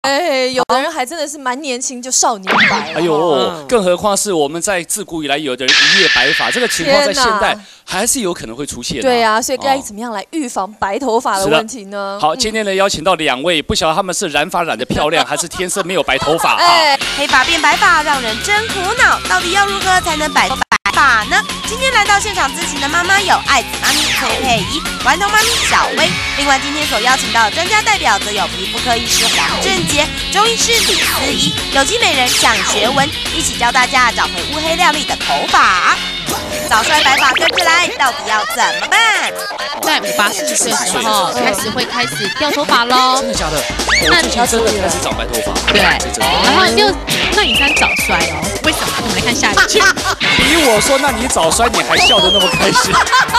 哎，有的人还真的是蛮年轻就少年白。 哎呦，更何况是我们在自古以来有的人一夜白发，这个情况在现代还是有可能会出现的。 对啊，所以该怎么样来预防白头发的问题呢？ 好，今天呢邀请到2位，不晓得他们是染发染得漂亮，还是天生没有白头发。 黑发变白发让人真苦恼，到底要如何才能摆脱白发呢？今天来到现场咨询的妈妈有爱子妈咪崔佩仪、顽童妈咪小薇，另外今天所邀请到的专家代表则有皮肤科医师黄正杰、中医师李思怡、有机美人蒋学文，一起教大家找回乌黑亮丽的头发。早衰白发跟着来，到底要怎么办？ 在80岁的时候开始掉头发喽。 真的假的？那你真的开始长白头发？ 对，然后那你才早衰哦？为什么？我们来看下一句。 比我说，那你早衰，你还笑得那么开心？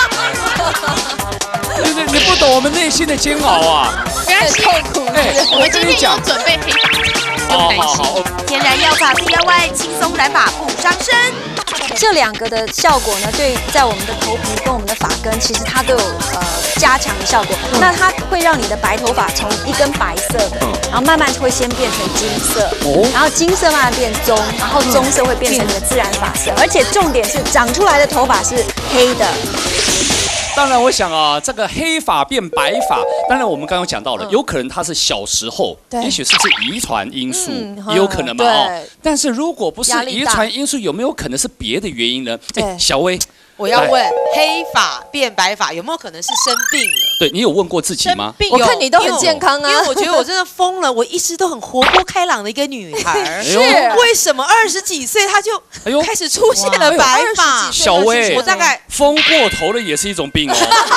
你不懂我们内心的煎熬啊！ 没关系，痛苦。我们今天有准备黑发，不用担心。 天然药法 DIY， 轻松染发不伤身。 这2个的效果呢，对在我们的头皮跟我们的发根，其实它都有加强的效果。那它会让你的白头发从一根白色的，然后慢慢会先变成金色，然后金色慢慢变棕，然后棕色会变成你的自然发色。而且重点是长出来的头发是黑的。 当然，我想啊，这个黑发变白发，当然我们刚刚讲到了，有可能它是小时候，也许是遗传因素，也有可能嘛但是如果不是遗传因素，有没有可能是别的原因呢？小薇， 我要问，黑发变白发有没有可能是生病了？ 对你有问过自己吗？ 我看你都很健康啊， 因为我觉得我真的疯了，我一直都很活泼开朗的一个女孩， 是为什么20几岁她就开始出现了白发？ 小薇， 我大概疯过头了也是一种病哦。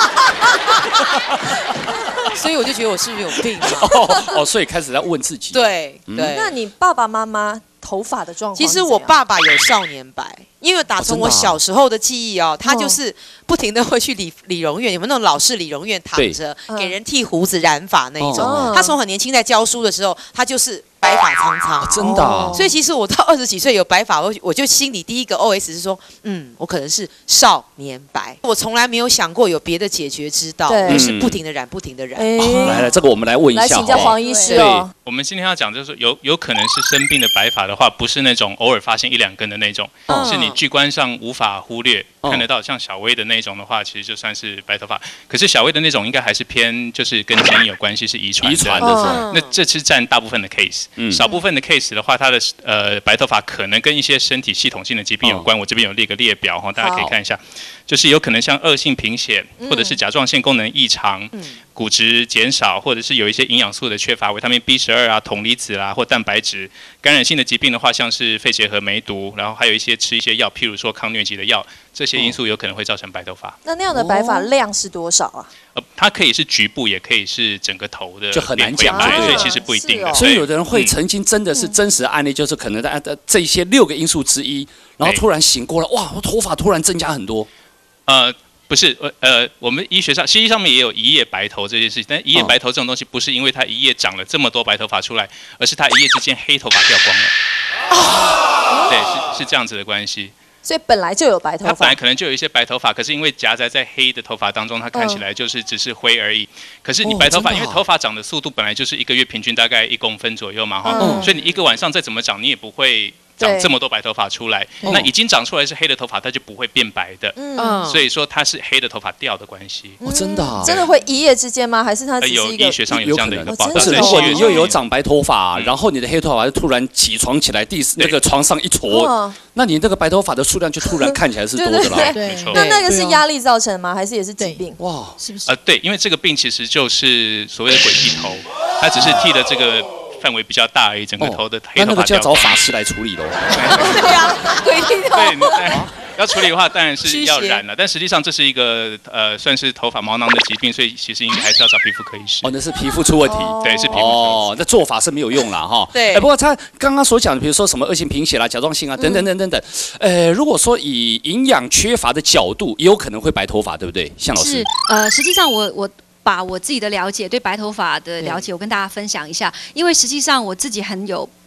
所以我就觉得我是不是有病所以开始在问自己。 对。 那你爸爸妈妈头发的状况？ 其实我爸爸有少年白，因为打从我小时候的记忆他就是不停的会去理容院，有没有那种老式理容院躺着给人剃胡子染发那一种？他从很年轻在教书的时候，他就是白发苍苍， 真的。 所以其实我到20几岁有白发，我就心里第一个 OS 是说，我可能是少年白。我从来没有想过有别的解决之道，就是不停的染，不停的染。 来了，这个我们来问一下， 来请教黄医师哦。 我们今天要讲就是有可能是生病的白发的话，不是那种偶尔发现1、2根的那种，是你巨观上无法忽略看得到，像小薇的那种的话，其实就算是白头发。可是小薇的那种应该还是偏就是跟基因有关系，是遗传的。那这是占大部分的 case。少部分的 case 的话，它的白头发可能跟一些身体系统性的疾病有关。我这边有列个列表大家可以看一下，就是有可能像恶性贫血，或者是甲状腺功能异常，骨质减少，或者是有一些营养素的缺乏，维他命 B12啊、铜离子啦，或蛋白质。感染性的疾病的话，像是肺结核、梅毒，然后还有一些吃一些药，譬如说抗疟疾的药，这些因素有可能会造成白头发。 那样的白发量是多少啊？ 它可以是局部，也可以是整个头的， 就很难讲， 所以其实不一定的。 所以有的人会曾经真的是真实的案例，就是可能在这些6个因素之一，然后突然醒过来，哇，我头发突然增加很多。 不是，我们医学上、西医上面也有一夜白头这件事情，但一夜白头这种东西不是因为他一夜长了这么多白头发出来，而是他一夜之间黑头发掉光了。对，是这样子的关系。 所以本来就有白头发， 他本来可能就有一些白头发，可是因为夹杂在黑的头发当中，它看起来就是只是灰而已。可是你白头发，因为头发长的速度本来就是1个月平均大概1公分左右嘛，所以你1个晚上再怎么长，你也不会长这么多白头发出来。那已经长出来是黑的头发，它就不会变白的。所以说它是黑的头发掉的关系。 真的啊？ 真的会一夜之间吗？还是它只是一个？ 有医学上有这样的一个报道。 如果你又有长白头发，然后你的黑头发就突然起床起来，那个床上一撮，那你这个白头发的数量就突然看起来是多的了。 没错。 那个是压力造成的吗？还是也是疾病？ 哇， 是不是？ 对，因为这个病其实就是所谓的鬼剃头，它只是剃的这个范围比较大而已，整个头的黑头发。 那个就要找法师来处理喽。 对呀，鬼剃头。 对。要处理的话，当然是要染了，但实际上这是一个算是头发毛囊的疾病，所以其实应该还是要找皮肤科医师。 那是皮肤出问题， 对，是皮肤。 那做法是没有用啦哈。 对。 不过他刚刚所讲的，比如说什么恶性贫血啦、甲状腺啊等等等等等，如果说以营养缺乏的角度，也有可能会白头发，对不对？向老师。 实际上我把我自己的了解对白头发的了解，我跟大家分享一下，因为实际上我自己很有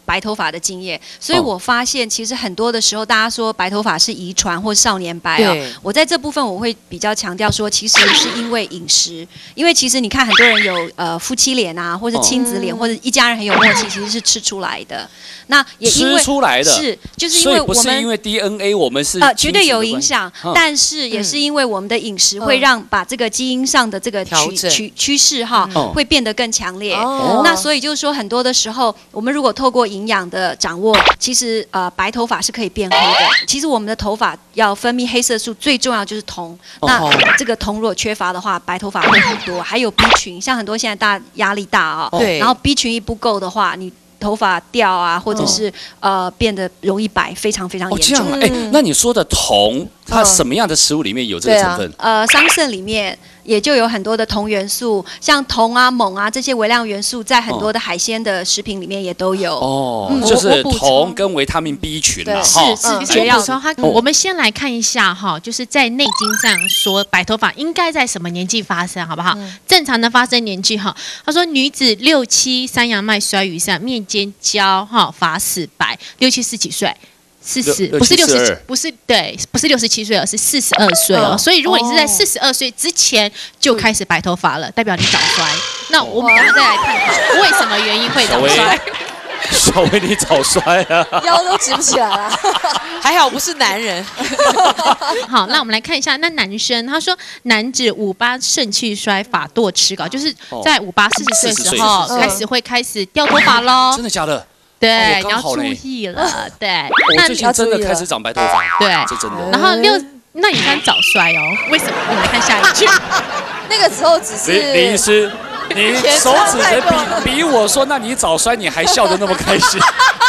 白头发的经验，所以我发现其实很多的时候，大家说白头发是遗传或少年白啊，我在这部分我会比较强调说，其实是因为饮食，因为其实你看很多人有夫妻脸啊，或者亲子脸，或者一家人很有默契，其实是吃出来的。那也因为吃出来的是就是因为我们所以不是因为 DNA 我们是绝对有影响，但是也是因为我们的饮食会让把这个基因上的这个趋势哈会变得更强烈。那所以就是说很多的时候，我们如果透过营养的掌握，其实白头发是可以变黑的。其实我们的头发要分泌黑色素，最重要就是铜。那这个铜如果缺乏的话，白头发会很多。还有 B 群，像很多现在大压力大啊，然后 B 群一不够的话，你头发掉啊，或者是变得容易白，非常非常严重。 这样啊，那你说的铜，它什么样的食物里面有这个成分？ 桑葚里面也就有很多的铜元素，像铜啊、锰啊这些微量元素，在很多的海鲜的食品里面也都有。 就是铜跟维他命 B 群嘛， 是绝要说它。我们先来看一下哈，就是在内经上说白头发应该在什么年纪发生，好不好？正常的发生年纪哈，他说女子6、7三阳脉衰以上，面间焦哈，发死白，6、7是几岁？40不是60，不是对，不是67岁，而是42岁哦。所以如果你是在42岁之前就开始白头发了，代表你早衰。那我们等下再来探讨为什么原因会早衰。 小薇，你早衰啊， 腰都直不起来了。 还好不是男人。 好，那我们来看一下，那男生他说，男子58肾气衰，发堕迟稿，就是在58、40岁的时候开始掉头发喽。 真的假的？ 对，你要注意了。对， 我最近真的开始长白头发。 对， 这真的。 然后那你算早衰哦？为什么？我们来看下一句。 那个时候只是李医师，你手指着比我说，那你早衰，你还笑得那么开心。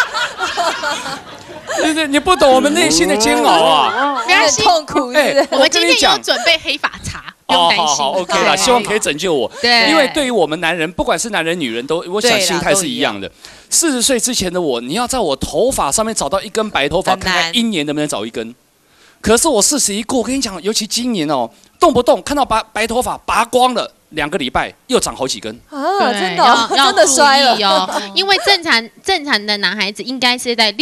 你不懂我们内心的煎熬啊！ 没关系， 痛苦。 我们今天有准备黑发茶，不用担心。 好 ，OK 啦，希望可以拯救我。 对， 因为对于我们男人，不管是男人女人，都我想心态是一样的。40岁之前的我，你要在我头发上面找到一根白头发，看看1年能不能找一根。可是我41过，我跟你讲，尤其今年哦，动不动看到白头发拔光了，2个礼拜又长好几根啊！真的真的衰了哦。因为正常的男孩子应该是在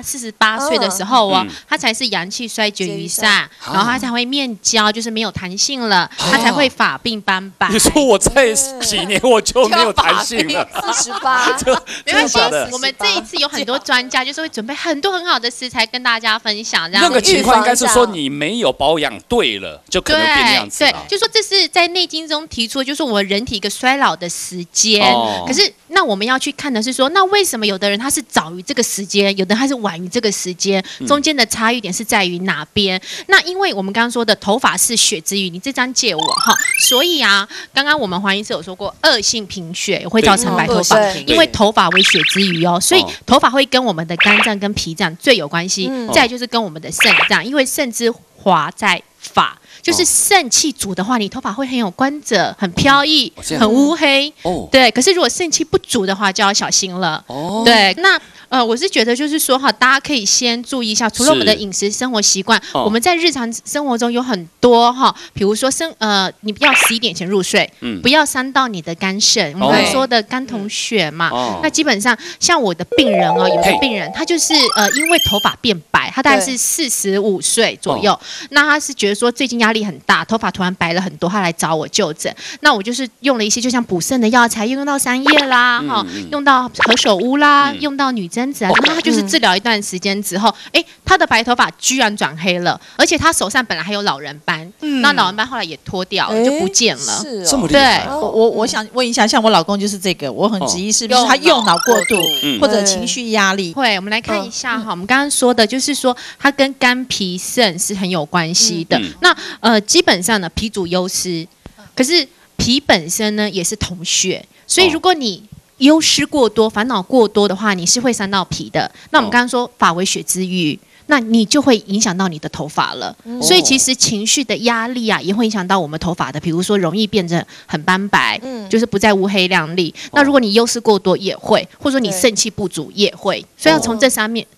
48岁的时候哦，他才是阳气衰竭于上，然后他才会面焦，就是没有弹性了，他才会发鬓斑白。 你说我再几年我就没有弹性了 ？48， 没关系。我们这一次有很多专家，就是会准备很多很好的食材跟大家分享。这样那个情况应该是说你没有保养对了，就可能变那样子。 对，就说这是在内经中提出，就是我们人体一个衰老的时间。可是那我们要去看的是说，那为什么有的人他是早于这个时间，有的人他是晚于这个时间，中间的差异点是在于哪边？那因为我们刚刚说的头发是血之余，你这张借我哈，所以啊，刚刚我们黄医师有说过，恶性贫血会造成白头发，因为头发为血之余哦，所以头发会跟我们的肝脏跟脾脏最有关系，再来就是跟我们的肾脏，因为肾之华在发。就是肾气足的话，你头发会很有光泽，很飘逸，很乌黑。对。可是如果肾气不足的话，就要小心了。对。那我是觉得就是说哈，大家可以先注意一下，除了我们的饮食生活习惯，我们在日常生活中有很多哈，比如说你不要11点前入睡，不要伤到你的肝肾。我们刚才说的肝统血嘛，那基本上像我的病人哦，有的病人他就是因为头发变白，他大概是45岁左右，那他是觉得说最近压力很大，头发突然白了很多，他来找我就诊。那我就是用了一些就像补肾的药材，用到3叶啦，用到何首乌啦，用到女贞子啊，然后他就是治疗一段时间之后，他的白头发居然转黑了，而且他手上本来还有老人斑，那老人斑后来也脱掉了，就不见了。 是这么厉害。 我想问一下，像我老公就是这个，我很质疑是不是他用脑过度或者情绪压力？ 会，我们来看一下哈，我们刚刚说的就是说它跟肝脾肾是很有关系的。那基本上呢，脾主忧思，可是脾本身呢也是统血，所以如果你忧思过多、烦恼过多的话，你是会伤到脾的。那我们刚刚说发为血之余，那你就会影响到你的头发了。所以其实情绪的压力啊，也会影响到我们头发的。比如说容易变成很斑白，就是不再乌黑亮丽。那如果你忧思过多也会，或者说你肾气不足也会。所以要从这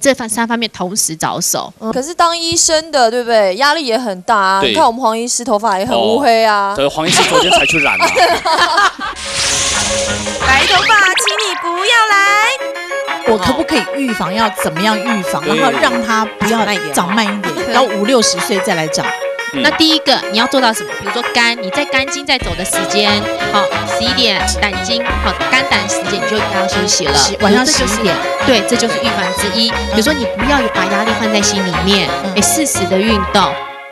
3方面同时着手。 可是当医生的，对不对？压力也很大啊。你看我们黄医师头发也很乌黑啊。 对，黄医师昨天才去染了。 白头发，请你不要来。 我可不可以预防？要怎么样预防？然后让它不要长慢一点，到50、60岁再来长。 那第一个你要做到什么？比如说你在肝经在走的时间，好11点，胆经好肝胆时间你就应该要休息了， 晚上11点。 对，这就是预防之一。比如说你不要把压力放在心里面，适时的运动。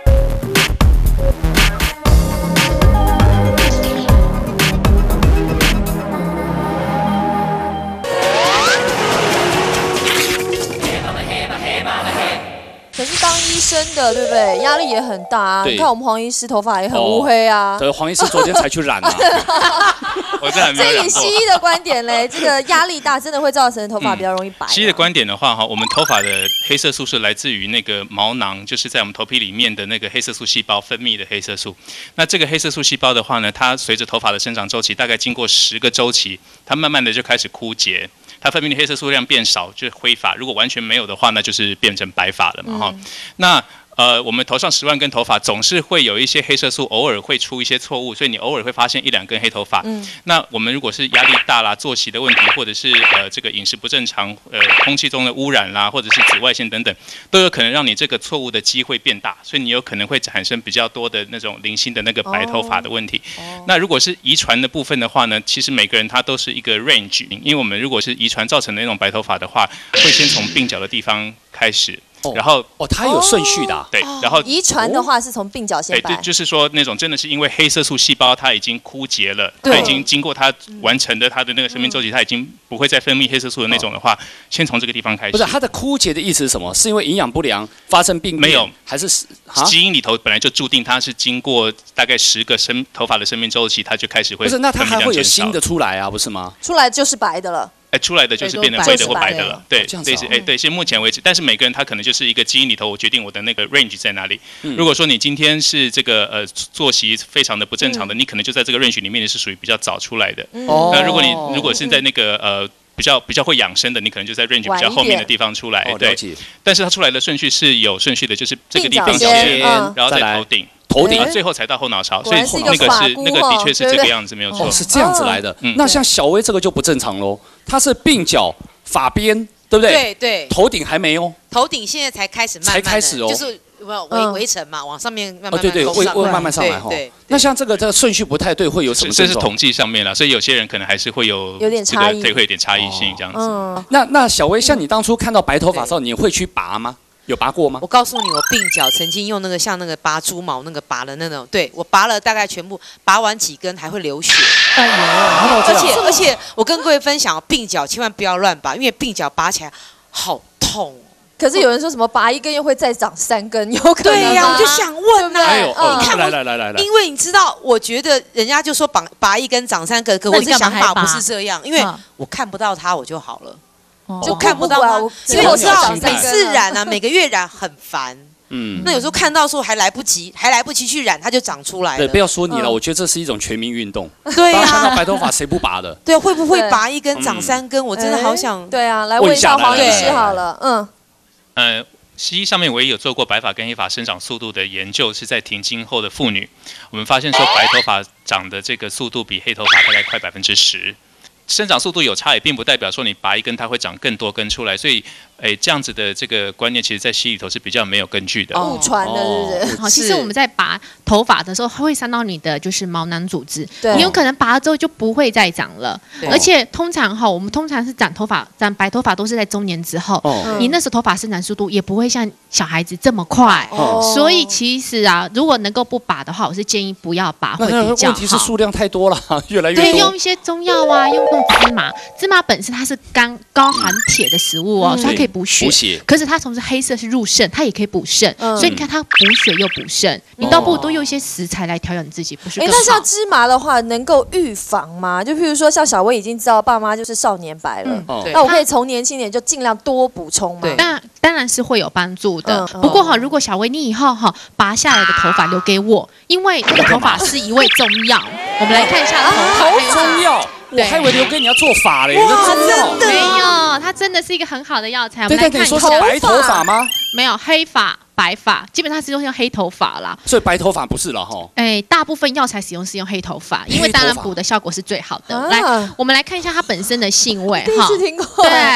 可是当医生的，对不对？压力也很大啊。你看我们黄医师头发也很乌黑啊。 对，黄医师昨天才去染啊。 我这还没有染过。 以西医的观点嘞，这个压力大真的会造成头发比较容易白。 西医的观点的话，哈，我们头发的黑色素是来自于那个毛囊，就是在我们头皮里面的那个黑色素细胞分泌的黑色素。那这个黑色素细胞的话呢，它随着头发的生长周期，大概经过10个周期，它慢慢的就开始枯竭。它分泌的黑色素量变少，就是灰发；如果完全没有的话，那就是变成白发了嘛，哈。那我们头上10万根头发，总是会有一些黑色素偶尔会出一些错误，所以你偶尔会发现1、2根黑头发。那我们如果是压力大啦、作息的问题，或者是这个饮食不正常，空气中的污染啦，或者是紫外线等等，都有可能让你这个错误的机会变大，所以你有可能会产生比较多的那种零星的那个白头发的问题。那如果是遗传的部分的话呢，其实每个人他都是一个 range， 因为我们如果是遗传造成的那种白头发的话，会先从鬓角的地方开始。然后它有顺序的， 对，然后遗传的话是从鬓角先白， 对，就是说那种真的是因为黑色素细胞它已经枯竭了，它已经经过它完成的它的那个生命周期，它已经不会再分泌黑色素的那种的话，先从这个地方开始。 不是它的枯竭的意思是什么？是因为营养不良发生病变？ 没有， 还是基因里头本来就注定它是经过大概10个头发的生命周期，它就开始会不是？那它还会有新的出来啊，不是吗？ 出来就是白的了。 出来的就是变成灰的或白的了，对， 这样子对，现目前为止，但是每个人他可能就是一个基因里头，我决定我的那个 range 在哪里。如果说你今天是这个作息非常的不正常的，你可能就在这个 range 里面你是属于比较早出来的。那如果是在那个比较会养生的，你可能就在 range 比较后面的地方出来，对。但是它出来的顺序是有顺序的，就是这个地方先，然后再头顶，最后才到后脑勺，所以那个的确是这个样子，没有错。 是这样子来的。那像小薇这个就不正常喽，它是鬓角、发边，对不对？ 对。 头顶还没哦。 头顶现在才开始慢慢，才开始哦，就是围成嘛，往上面慢慢慢慢上来哈。那像这个顺序不太对，会有什么？ 这是统计上面了，所以有些人可能还是会有点差异， 会有点差异性这样子。 那小薇，像你当初看到白头发的时候，你会去拔吗？有拔过吗？ 我告诉你，我鬓角曾经用那个像那个拔猪毛那个拔的那种，对我拔了大概全部，拔完几根还会流血。 哎呦！ 而且我跟各位分享，鬓角千万不要乱拔，因为鬓角拔起来好痛。 可是有人说什么拔1根又会再长3根，有可能？ 对呀，我就想问呐， 你看来， 因为你知道，我觉得人家就说拔1根长3根，可我的想法不是这样，因为我看不到它我就好了。就看不到它，因为我知道每次染啊，每个月染很烦。那有时候看到说还来不及去染，它就长出来了。 对，不要说你了，我觉得这是一种全民运动。 对呀， 看到白头发谁不拔的？ 对，会不会拔1根长3根？我真的好想。 对啊，来问一下黄医师好了。 西医上面我也有做过白发跟黑发生长速度的研究，是在停经后的妇女，我们发现说白头发长的这个速度比黑头发大概快10%。生长速度有差，也并不代表说你拔1根它会长更多根出来，所以，这样子的这个观念，其实在西医里头是比较没有根据的。 误传的，是不是？ 好，其实我们在拔头发的时候，它会伤到你的就是毛囊组织， 你有可能拔了之后就不会再长了。而且通常我们通常是长白头发都是在中年之后，你那时候头发生长速度也不会像小孩子这么快。所以其实啊，如果能够不拔的话，我是建议不要拔会比较好。 问题是数量太多了，越来越多。 对，用一些中药啊，用芝麻本身它是高含铁的食物哦，所以它可以补血。可是它同时黑色是入肾，它也可以补肾。所以你看它补血又补肾，你倒不如多用一些食材来调养你自己，不是更好？ 那像芝麻的话，能够预防吗？就譬如说，像小薇已经知道爸妈就是少年白了，那我可以从年轻点就尽量多补充吗？ 那当然是会有帮助的。不过如果小薇你以后拔下来的头发留给我，因为这个头发是一味中药，我们来看一下头发中药。我还以为留给你要做法嘞， 真的没有，它真的是一个很好的药材。我们来看一下， 你说是白头发吗？ 没有，黑发、白发，基本上是用黑头发啦。 所以白头发不是了哈。 大部分药材使用是用黑头发，因为当然补的效果是最好的。来，我们来看一下它本身的性味哈。第一次听过。 对，它本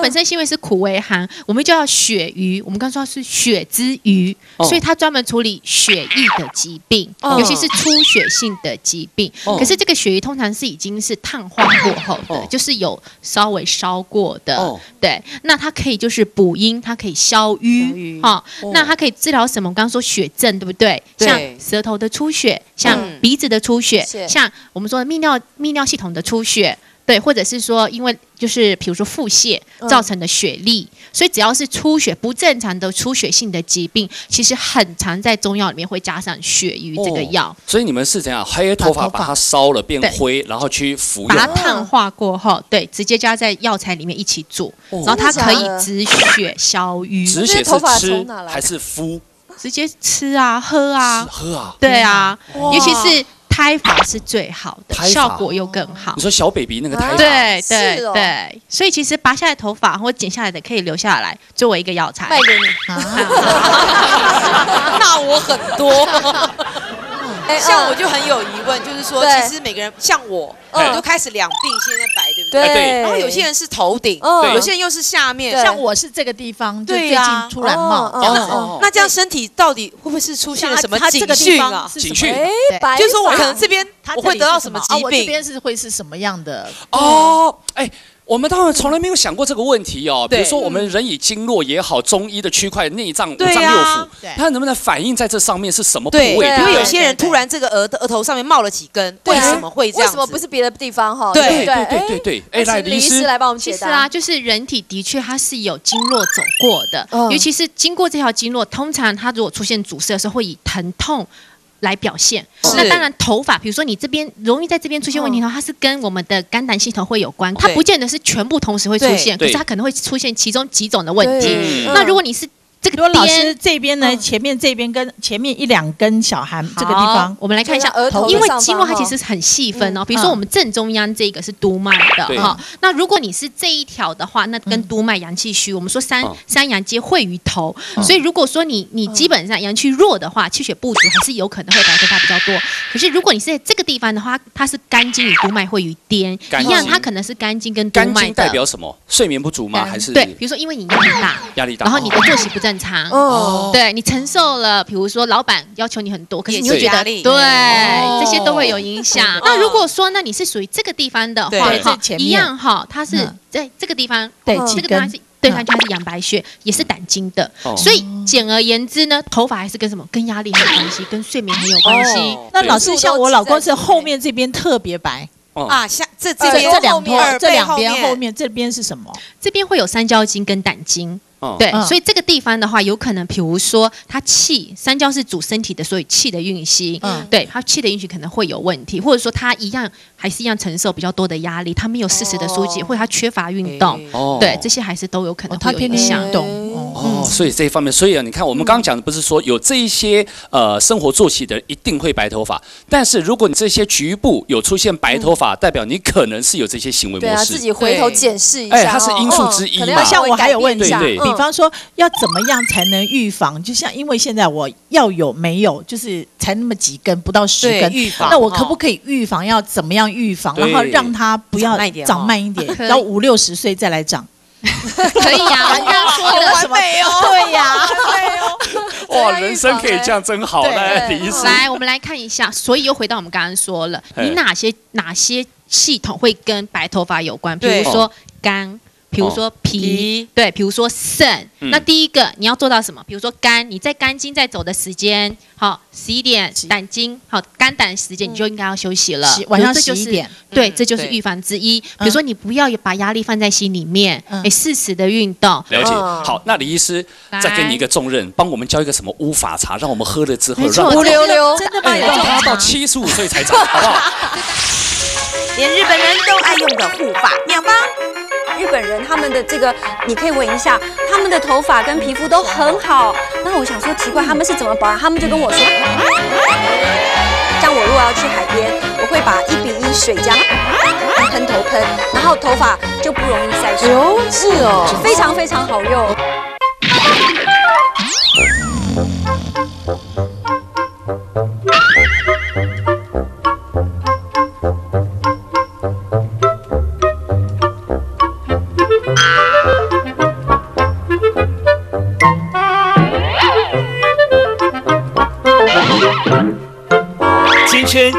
本身因为是苦为寒，我们就要血瘀。我们刚说是血之瘀，所以它专门处理血液的疾病，尤其是出血性的疾病。可是这个血瘀通常是已经是烫化过后的，就是有稍微烧过的。对，那它可以就是补阴，它可以消瘀。那它可以治疗什么？我刚刚说血症，对不对？像舌头的出血，像鼻子的出血，像我们说的泌尿系统的出血。对，或者是说，因为就是比如说腹泻造成的血痢，所以只要是出血不正常的出血性的疾病，其实很常在中药里面会加上血瘀这个药。 所以你们是怎样黑头发把它烧了变灰，然后去服用， 把它烫化过后，对，直接加在药材里面一起煮，然后它可以止血消瘀。 止血是吃还是敷？ 直接吃啊，喝啊， 喝啊， 对啊，尤其是。胎发是最好的，效果又更好。 你说小 baby 那个胎发， 对对对，所以其实拔下来头发或剪下来的可以留下来作为一个药材卖给你。 那我很多。像我就很有疑问，就是说，其实每个人像我，就开始两鬓现在白，对不对？ 对。 然后有些人是头顶，有些人又是下面， 像我是这个地方，就最近突然冒。 那这样身体到底会不会是出现了什么警讯啊？ 警讯， 就是说我可能这边我会得到什么疾病？ 我这边是会是什么样的？ 我们当然从来没有想过这个问题哦。比如说，我们人以经络也好，中医的区块、内脏、五脏六腑，它能不能反映在这上面是什么部位？ 因为有些人突然这个额头上面冒了几根，为什么会这样？ 为什么不是别的地方？哈， 对。 来，李医师来帮我们解答。 是啊，就是人体的确它是有经络走过的，尤其是经过这条经络，通常它如果出现阻塞的时候，会以疼痛来表现。那当然头发，比如说你这边容易在这边出现问题的话，它是跟我们的肝胆系统会有关，它不见得是全部同时会出现，可是它可能会出现其中几种的问题。那如果你是这个老师这边呢，前面这边跟前面一两根小寒这个地方， 我们来看一下额头，因为经络它其实很细分哦。比如说我们正中央这个是督脉的哈，那如果你是这一条的话，那跟督脉阳气虚，我们说三阳皆会于头，所以如果说你基本上阳气弱的话，气血不足还是有可能会白头发比较多。可是如果你是在这个地方的话，它是肝经与督脉会于颠一样，它可能是肝经跟督脉的。 肝经代表什么？睡眠不足吗？还是对？比如说因为你压力大，然后你的作息不正常，对你承受了，比如说老板要求你很多，可是你会觉得对，这些都会有影响。那如果说那你是属于这个地方的话，一样哈，它是在这个地方，对，这个地方是对它是阳白穴，也是胆经的。所以简而言之呢，头发还是跟什么？跟压力很有关系，跟睡眠很有关系。 那老师像我老公是后面这边特别白。 像这两边后面这边是什么？ 这边会有三焦经跟胆经。对，所以这个地方的话，有可能，比如说它三焦是主身体的，所以气的运行，对，它气的运行可能会有问题，或者说它还是一样承受比较多的压力，它没有适时的疏解，或者它缺乏运动，对，这些还是都有可能会有影响。 所以这一方面，所以你看，我们刚刚讲的不是说有这一些生活作息的人一定会白头发，但是如果你这些局部有出现白头发，代表你可能是有这些行为模式， 自己回头检视一下， 它是因素之一嘛。 像我还有问题，比方说要怎么样才能预防？就像因为现在我要有没有，就是才那么几根，不到10根，那我可不可以预防？要怎么样预防？然后让它不要长慢一点，到50、60岁再来长。 可以啊，人家说的什么？ 对呀， 哇，人生可以这样真好嘞！ 来，我们来看一下。所以又回到我们刚刚说了，你哪些系统会跟白头发有关？比如说肝。比如说脾，对，比如说肾。那第一个你要做到什么？比如说肝，你在肝经在走的时间，好11点，胆经好肝胆时间你就应该要休息了， 晚上11点。 对，这就是预防之一。比如说你不要把压力放在心里面，适时的运动。 了解。好，那李医师再给你一个重任，帮我们教一个什么乌发茶，让我们喝了之后让真的吗？ 让他到75岁才长，好不好？ 连日本人都爱用的护发妙方。 日本人他们的这个，你可以闻一下，他们的头发跟皮肤都很好。那我想说奇怪，他们是怎么保养？他们就跟我说，像我如果要去海边，我会把1比1水加喷头喷，然后头发就不容易晒伤。 是哦， 非常非常好用。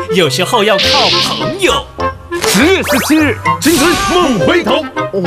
有时候要靠朋友。10月17日，青春梦回头。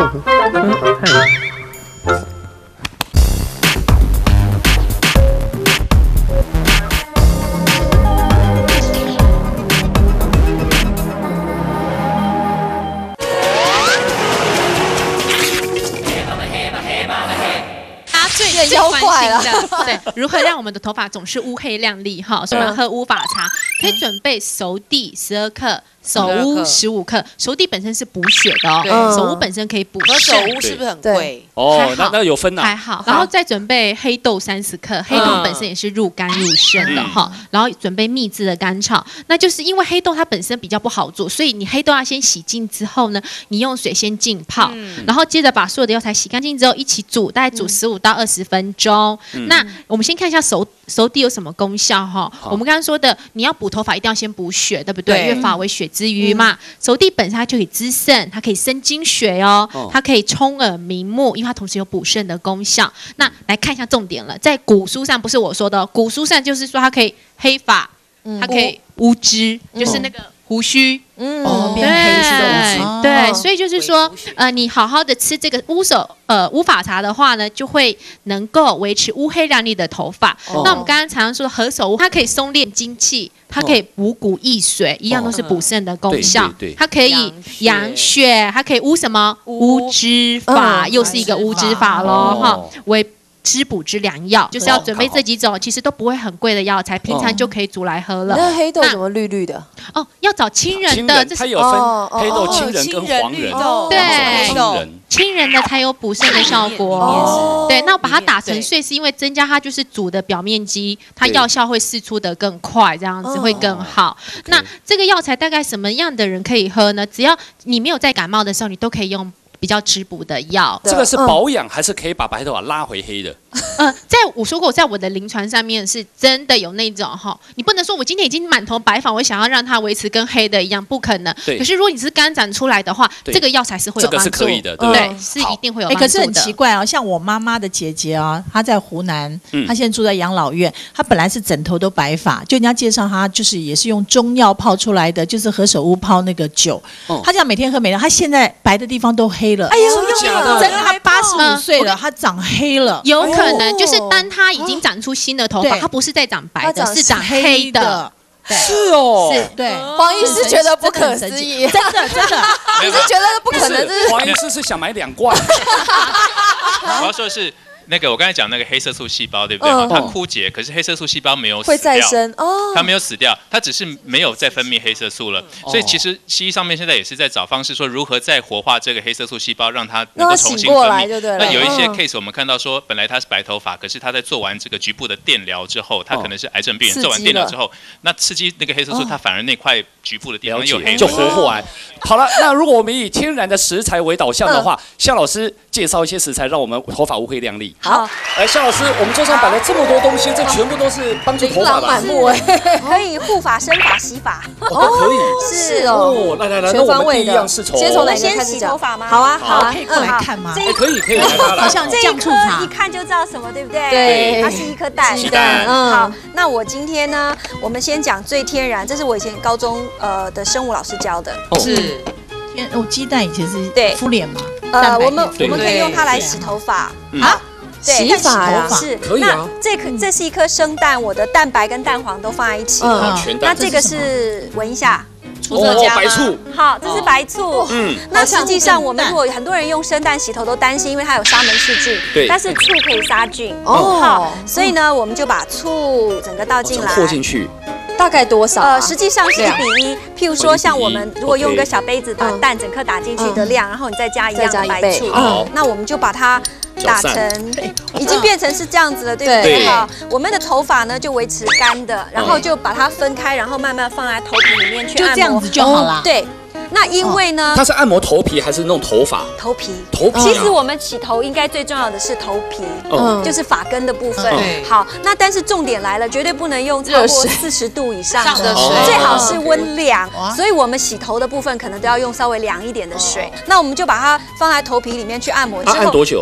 最关心的，对，如何让我们的头发总是乌黑亮丽哈？所以我们要喝乌发茶，可以准备熟地12克。手乌15克，熟地本身是补血的哦，手乌本身可以补肾。 手乌是不是很贵？ 哦，那有分呐， 还好。然后再准备黑豆30克，黑豆本身也是入肝入肾的哈。然后准备秘制的甘草，那就是因为黑豆它本身比较不好做，所以你黑豆要先洗净之后呢，你用水先浸泡，然后接着把所有的药材洗干净之后一起煮，大概煮15到20分钟。那我们先看一下熟地有什么功效哈？我们刚刚说的，你要补头发一定要先补血，对不对？因为发为血之余嘛，熟地本身它就可以滋肾，它可以生精血哦，它可以充耳明目，因为它同时有补肾的功效。那来看一下重点了，在古书上不是我说的，古书上就是说它可以黑发，它可以乌脂，就是那个胡须。变黑色对，所以就是说，你好好的吃这个乌发茶的话呢，就会能够维持乌黑亮丽的头发。那我们刚刚常常说的何首乌，它可以松炼精气，它可以补骨益水，一样都是补肾的功效。它可以养血，它可以乌什么？乌脂发，又是一个乌脂发咯哈，为滋补之良药，就是要准备这几种，其实都不会很贵的药材，平常就可以煮来喝了。 那黑豆怎么绿绿的？ 哦，要找青仁的， 它有分黑豆、青仁跟黄仁。 对，青仁的才有补肾的效果。对，那我把它打成碎，是因为增加它就是煮的表面积，它药效会释出的更快，这样子会更好。那这个药材大概什么样的人可以喝呢？只要你没有在感冒的时候，你都可以用比较滋补的药。 这个是保养还是可以把白头发拉回黑的？ 在我说过，在我的临床上面是真的有那种哈，你不能说我今天已经满头白发，我想要让它维持跟黑的一样，不可能。可是如果你是肝长出来的话，这个药材是会有帮助， 这个是可以的，对， 是一定会有帮助的。 可是很奇怪哦，像我妈妈的姐姐啊，她在湖南，她现在住在养老院，她本来是枕头都白发，就人家介绍她就是也是用中药泡出来的，就是何首乌泡那个酒，她这样每天喝，她现在白的地方都黑了。 哎呦， 真的，她85岁了，她长黑了， 有可能就是当她已经长出新的头发，它不是在长白的，是长黑的。 是哦， 是对。 黄医师觉得不可思议， 真的， 你是觉得不可能？ 黄医师是想买2罐。 我要说的是。那个我刚才讲那个黑色素细胞，对不对？它枯竭，可是黑色素细胞没有死掉， 会再生哦。 它没有死掉，它只是没有再分泌黑色素了。所以其实西医上面现在也是在找方式，说如何再活化这个黑色素细胞，让它能够重新分泌。那有一些 case 我们看到说，本来他是白头发，可是他在做完这个局部的电疗之后，他可能是癌症病人，做完电疗之后，那刺激那个黑色素，它反而那块局部的地方有黑就活过来。好了，那如果我们以天然的食材为导向的话，夏老师介绍一些食材，让我们头发乌黑亮丽。 好， 来，夏老师，我们桌上摆了这么多东西，这全部都是帮助头发的。 琳琅满目可以护发、生发、洗发， 都可以。 是哦， 来，那我们第一样是从先从哪个开始讲？好啊， 可以过来看吗？ 可以， 好像酱醋茶， 一看就知道什么，对不对？ 对， 它是一颗蛋。 鸡蛋。 好，那我今天呢，我们先讲最天然，这是我以前高中的生物老师教的。 是。鸡蛋以前是敷脸嘛？ 我们可以用它来洗头发啊。 洗发呀， 是可以啊。 这是一颗生蛋，我的蛋白跟蛋黄都放在一起。那这个是闻一下， 醋色加白醋。 好，这是白醋。那实际上我们如果很多人用生蛋洗头都担心，因为它有沙门氏菌。 对。 但是醋可以杀菌。好，所以呢，我们就把醋整个倒进来。 和进去。 大概多少？实际上是1比1。譬如说，像我们如果用一个小杯子把蛋整颗打进去的量，然后你再加一样的白醋，那我们就把它打成，已经变成是这样子了，对不对？好，我们的头发呢就维持干的，然后就把它分开，然后慢慢放在头皮里面去按摩， 就这样子就好了。 对。那因为呢， 它是按摩头皮还是弄头发？ 头皮。其实我们洗头应该最重要的是头皮，就是发根的部分。好，那但是重点来了，绝对不能用超过40度以上的水，最好是温凉。所以我们洗头的部分可能都要用稍微凉一点的水。那我们就把它放在头皮里面去按摩之后， 按多久？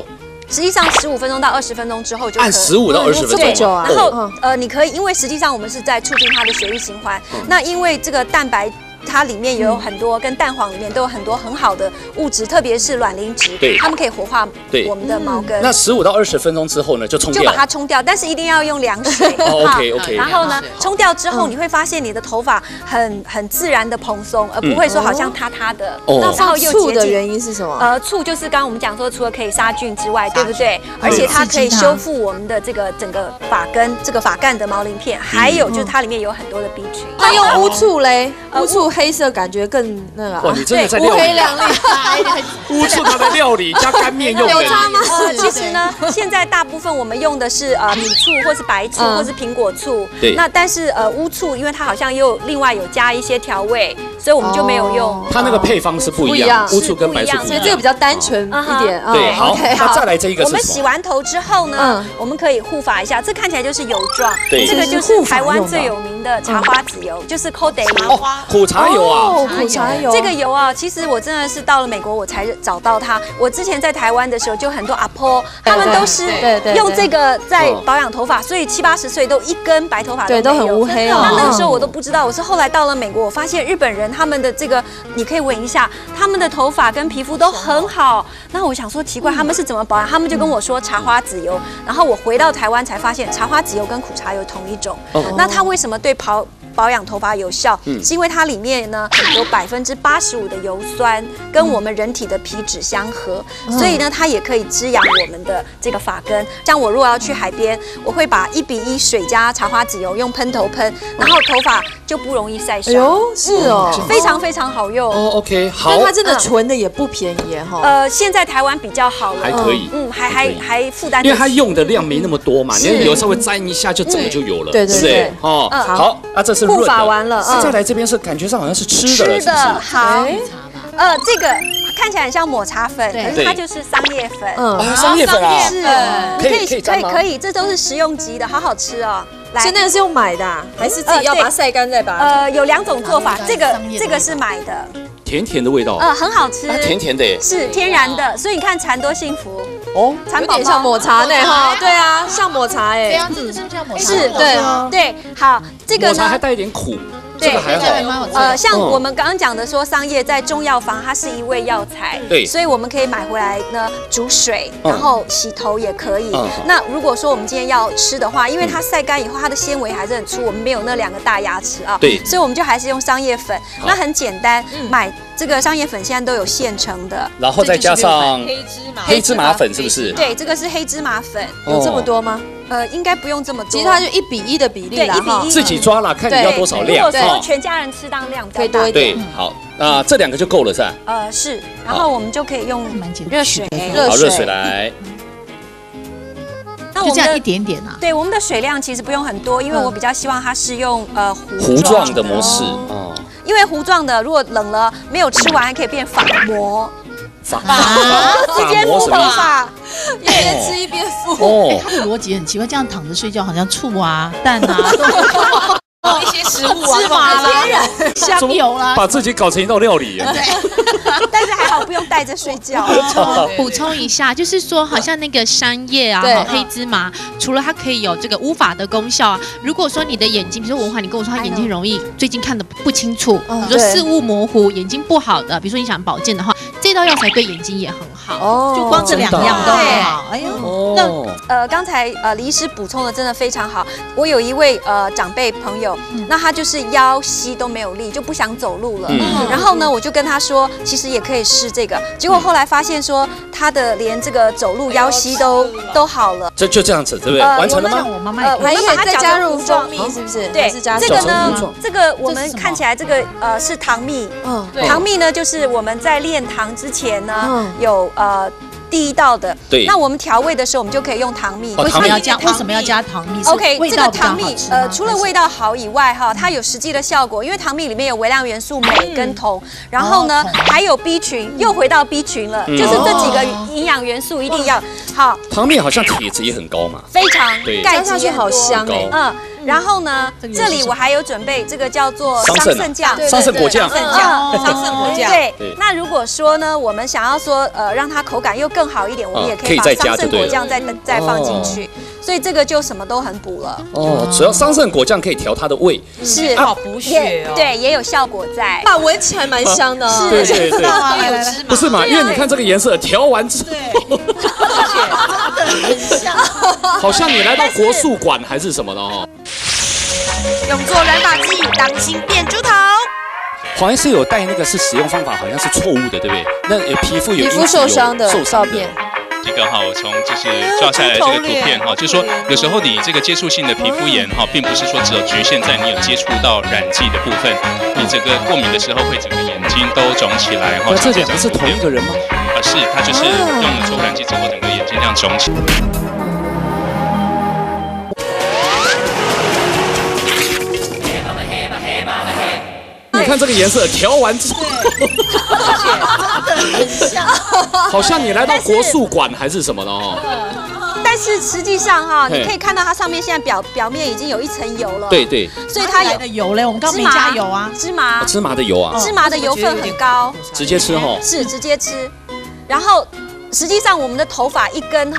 实际上15分钟到20分钟之后就可以。 按15到20分钟这么久啊？然后你可以，因为实际上我们是在促进它的血液循环。那因为这个蛋白。它里面也有很多跟蛋黄里面都有很多很好的物质，特别是卵磷脂，它们可以活化我们的毛根。 那15到20分钟之后呢，就冲掉， 就把它冲掉，但是一定要用凉水。 OK。 然后呢，冲掉之后你会发现你的头发很自然的蓬松，而不会说好像塌塌的。 那放醋的原因是什么？ 醋就是刚刚我们讲说，除了可以杀菌之外，对不对？而且它可以修复我们的这个整个发根、这个发干的毛鳞片，还有就是它里面有很多的 B 群。 那用乌醋嘞？乌醋黑色感觉更那个。 哇，你真的在料理？ 乌黑亮丽。 乌醋它在料理加干面用的。 有差吗？ 其实呢，现在大部分我们用的是米醋，或是白醋，或是苹果醋。 对。 那但是乌醋，因为它好像又另外有加一些调味，所以我们就没有用。 它那个配方是不一样，乌醋跟白醋不一样， 所以这个比较单纯一点。 对，好。那再来这一个是什么？ 我们洗完头之后呢，我们可以护发一下，这看起来就是油状。 对。 这个就是台湾最有名的茶花籽油，就是 Code 苦茶油啊。 苦茶油。 这个油啊，其实我真的是到了美国我才找到它。我之前在台湾的时候，就很多阿婆，他们都是用这个在保养头发，所以70、80岁都一根白头发都没有， 都很乌黑哦。 那个时候我都不知道，我是后来到了美国，我发现日本人他们的这个，你可以闻一下，他们的头发跟皮肤都很好。那我想说奇怪，他们是怎么保养？他们就跟我说茶花籽油，然后我回到台湾才发现，茶花籽油跟苦茶油同一种。那它为什么对保养头发有效，是因为它里面呢有85%的油酸，跟我们人体的皮脂相合，所以呢它也可以滋养我们的这个发根。像我如果要去海边，我会把1:1水加茶花籽油用喷头喷，然后头发就不容易晒伤。 是哦， 非常非常好用。 OK， 好。 但它真的纯的也不便宜哈。 现在台湾比较好了， 还可以， 还负担， 因为它用的量没那么多嘛，你有稍微沾一下就整个就有了， 对对对。 哦，好，那这是护发完了， 再来这边是感觉上好像是吃的了，是不是？ 好，这个看起来很像抹茶粉，可是它就是桑叶粉。 桑叶粉啊， 是，可以，这都是食用级的，好好吃哦。 现在是用买的，还是自己要把它晒干再把它？ 有2种做法，这个是买的， 甜甜的味道， 很好吃， 甜甜的耶， 是天然的，所以你看蚕多幸福哦，蚕宝宝像抹茶呢哈，对啊，像抹茶哎， 这样子是像抹茶， 是，对，好，这个呢， 抹茶还带一点苦。这个还好， 像我们刚刚讲的说，桑叶在中药房它是一味药材， 对， 所以我们可以买回来呢煮水，然后洗头也可以。那如果说我们今天要吃的话，因为它晒干以后，它的纤维还是很粗，我们没有那2个大牙齿啊， 对， 所以我们就还是用桑叶粉。那很简单，买这个桑叶粉现在都有现成的， 然后再加上黑芝麻粉，是不是？ 对，这个是黑芝麻粉， 有这么多吗？ 应该不用这么多， 其实它就1:1的比例啦， 对，1:1， 自己抓了，看你要多少量。 如果说全家人吃当量可以多一点。 对，好，那这2个就够了，是吧？ 是，然后我们就可以用热水， 好，热水来。 那我们就这样一点点啊。 对，我们的水量其实不用很多，因为我比较希望它是用糊状的模式哦。 因为糊状的如果冷了没有吃完，还可以变发膜。直接敷头发， 一边吃一边敷。 哦，它的逻辑很奇怪，这样躺着睡觉，好像醋啊、蛋啊， 一些食物啊， 芝麻啦、香油啦， 把自己搞成一道料理。 对，但是还好不用带着睡觉。 补充一下，就是说，好像那个山叶啊、黑芝麻，除了它可以有这个乌发的功效啊，如果说你的眼睛，比如说文华，你跟我说他眼睛容易最近看的不清楚，比如说视物模糊、眼睛不好的，比如说你想保健的话，这道药材对眼睛也很好。 哦，就光这2样都很好。哎呦， 那刚才李医师补充的真的非常好。我有一位长辈朋友，那他就是腰膝都没有力，就不想走路了。然后呢，我就跟他说，其实也可以试这个。结果后来发现说，他的连这个走路腰膝都好了。 就这样子，对不对？完成了吗？ 我妈妈还可以再加入蜂蜜，是不是？ 对，这个呢，这个我们看起来这个是糖蜜。糖蜜呢，就是我们在炼糖之前呢，有第一道的。 对。 那我们调味的时候，我们就可以用糖蜜。 为什么要加糖蜜 ？OK， 这个糖蜜除了味道好以外，哈，它有实际的效果，因为糖蜜里面有微量元素镁跟铜，然后呢还有 B 群，又回到 B 群了，就是这几个营养元素一定要好。 糖蜜好像铁质也很高嘛。 非常，钙质也好香哎。 然后呢，这里我还有准备这个叫做桑葚酱， 桑葚果酱， 桑葚果酱。 对，那如果说呢，我们想要说让它口感又更好一点，我们也可以把桑葚果酱再放进去。所以这个就什么都很补了。 主要桑葚果酱可以调它的味， 是好补血哦。 对，也有效果在。 那闻起来蛮香的。 对对对，不是嘛？因为你看这个颜色，调完之后，好像你来到国术馆还是什么的哦。 用做染发剂，当心变猪头。 好像是有带那个是使用方法好像是错误的，对不对？那皮肤受伤的照片。 这个我从就是抓下来这个图片就是说有时候你这个接触性的皮肤炎并不是说只有局限在你有接触到染剂的部分，你整个过敏的时候会整个眼睛都肿起来这两个是同一个人吗？ 是，他就是用了错误染剂之后，整个眼睛这样肿起来。 你看这个颜色，调完之后，好像你来到国术馆还是什么的哦。 但是实际上你可以看到它上面现在表面已经有一层油了。 对对。 所以它有的油嘞，我们刚没加油啊。 芝麻的油啊。 芝麻的油分很高。 直接吃是直接吃，然后。实际上，我们的头发一根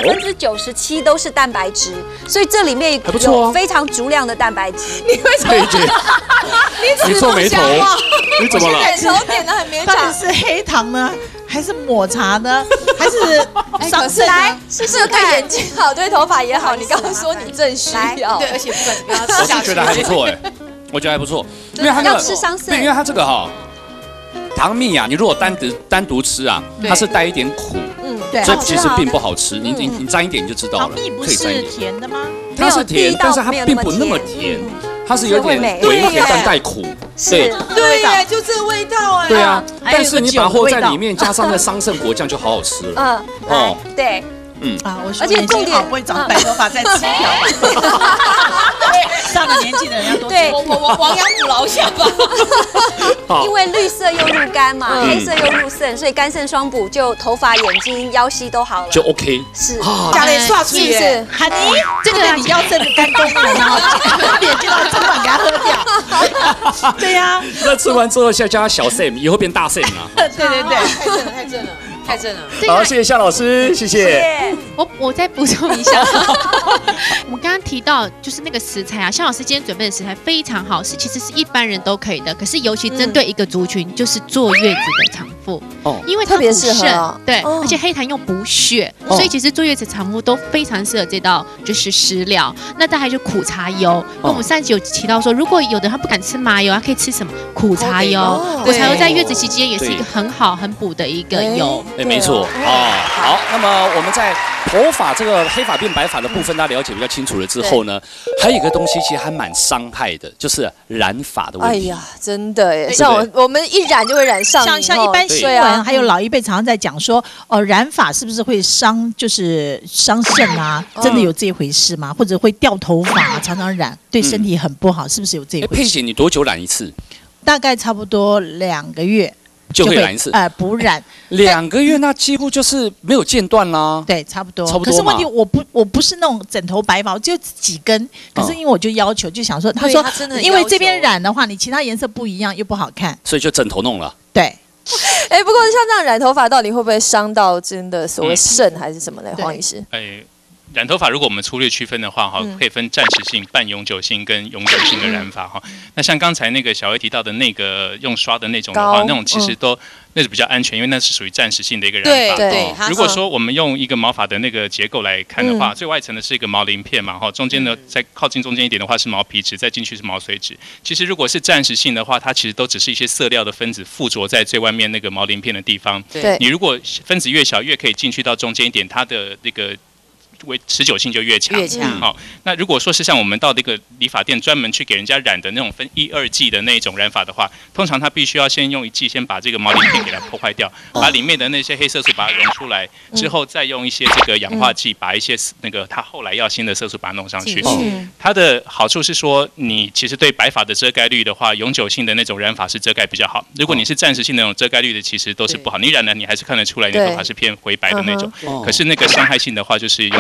97%都是蛋白质，所以这里面有非常足量的蛋白质。 你为什么？ 你皱眉头，你怎么了？ 手点的很勉强。 到底是黑糖呢，还是抹茶呢，还是桑葚？来，是对眼睛好，对头发也好。你刚刚说你正需要， 对，而且不管怎么样吃下去， 我觉得还不错我觉得还不错，因为它要吃桑葚， 对，因为它这个糖蜜你如果单独吃它是带一点苦，所以其实并不好吃。你沾一点就知道了。 糖蜜不是甜的吗？ 它是甜，但是它并不那么甜，它是有点微甜但带苦。 对耶，就这个味道对啊，但是你把和在里面加上那桑葚果酱就好好吃了。 对。 而且重点不会长白头发再吃一条。上了年纪的人要多吃。 我亡羊补牢下吧。 因为绿色又入肝嘛，黑色又入肾，所以肝肾双补，就头发、眼睛、腰膝都好了， 就 OK。 是加了刷出是喊你这个你腰肾的肝功能脸就要针管给它喝掉。对呀。 那吃完之后再加小 Sam， 以后变大 Sam 啊。 对， 太正了。 好，谢谢夏老师，谢谢。 我再补充一下，我们刚刚提到就是那个食材夏老师今天准备的食材非常好，其实是一般人都可以的，可是尤其针对一个族群，就是坐月子的产妇，因为它补肾，对，而且黑糖又补血，所以其实坐月子产妇都非常适合这道就是食疗。那再还有苦茶油，因为我们上一集有提到说，如果有的他不敢吃麻油，他可以吃什么苦茶油？苦茶油在月子期间也是一个很好很补的一个油。 没错好，那么我们在头发这个黑发变白发的部分，大家了解比较清楚了之后呢，还有一个东西其实还蛮伤害的，就是染发的问题。 哎呀，真的耶，像我们一染就会染上瘾。 像一般新闻，还有老一辈常常在讲说，染发是不是会伤肾啊？真的有这回事吗？或者会掉头发，常常染对身体很不好，是不是有这回事？ 佩姐，你多久染一次？ 大概差不多2个月。 就会染一次， 补染 2个月，那几乎就是没有间断啦。 对，差不多。可是问题我不是那种枕头白发，就几根。可是因为我就要求，就想说，他说，因为这边染的话，你其他颜色不一样又不好看， 所以就枕头弄了。 对。 不过像这样染头发，到底会不会伤到真的所谓肾还是什么呢？黄医师。 染头发如果我们粗略区分的话，可以分暂时性、半永久性跟永久性的染发哈。那像刚才那个小薇提到的那个用刷的那种的话，那种其实都那是比较安全，因为那是属于暂时性的一个染发。 对。 如果说我们用一个毛发的那个结构来看的话，最外层的是一个毛鳞片嘛，中间呢在靠近中间一点的话是毛皮质，再进去是毛髓质。其实如果是暂时性的话，它其实都只是一些色料的分子附着在最外面那个毛鳞片的地方。 对。 你如果分子越小，越可以进去到中间一点，它的那个持久性就越强。好，那如果说是像我们到这个理发店专门去给人家染的那种分1、2剂的那种染发的话，通常他必须要先用1剂先把这个毛鳞片给它破坏掉，把里面的那些黑色素把它溶出来，之后再用一些这个氧化剂把一些那个它后来要新的色素把它弄上去。它的好处是说，你其实对白发的遮盖率的话，永久性的那种染发是遮盖比较好。如果你是暂时性的那种遮盖率的，其实都是不好。你染了你还是看得出来你的头发是偏灰白的那种。可是那个伤害性的话，就是永